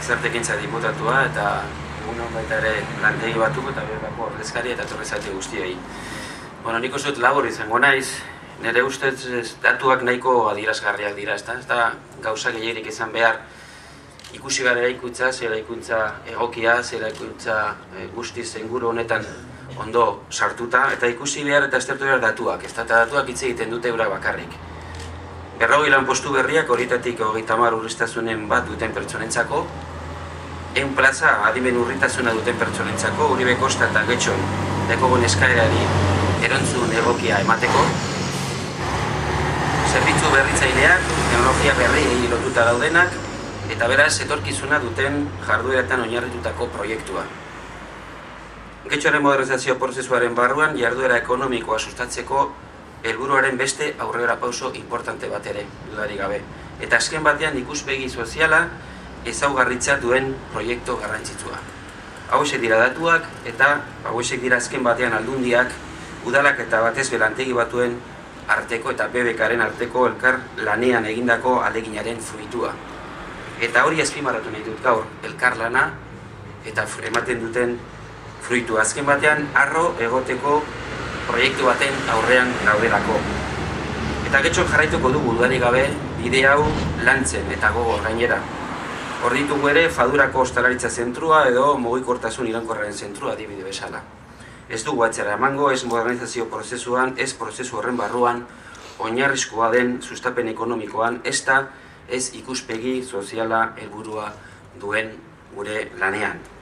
Gizartekintza diputatua eta egunon baita ere lantegi batuko eta berako ordezkari eta etorri guztiei. Nik uste dut labur izango naiz, nire ustez datuak nahiko adierazgarriak dira, ez da gauza gehierik izan behar ikusi gara eraikuntza, zer eraikuntza egokia, zer eraikuntza guztiz inguru honetan ondo sartuta, eta ikusi behar eta aztertu behar datuak, ez da datuak hitz egiten dute eura bakarrik. 40 lanpostu berriak horietatik 30 urriztasunen bat duten pertsonentzako, 100 plaza adimen urritasuna duten pertsonentzako, Uribe Kosta eta Getxon dekogun eskaerari erantzun egokia emateko, zerbitzu berritzaileak, teknologia berri lotuta daudenak, eta beraz etorkizuna duten jardueretan oinarritutako proiektua. Getxoren modernizazio prozesuaren barruan jarduera ekonomikoa sustatzeko helburuaren beste aurrera pauso importante bat ere, dudarik gabe. Eta azken batean ikuspegi soziala ezaugarritza duen proiektu garrantzitsua. Hauexek dira datuak eta hauexek dira azken batean aldundiak, udalak eta batez belantegi batuen arteko eta BBKaren arteko elkar lanean egindako aleginaren fruitua. Eta hori azpimarratu nahi dut gaur, elkar lana eta ematen duten fruitua. Azken batean harro egoteko proiektu baten aurrean gaudelako. Eta Getxon jarraituko dugu dudarik gabe bide hau lantzen eta gogor gainera. Hor ditugu ere Fadurako ostalaritza zentrua edo mugikortasun iraunkorraren zentrua adibide bezala. Ez dugu atzera emango, ez modernizazio prozesuan, ez prozesu horren barruan, oinarrizkoa den sustapen ekonomikoan, ez ikuspegi soziala helburua duen gure lanean.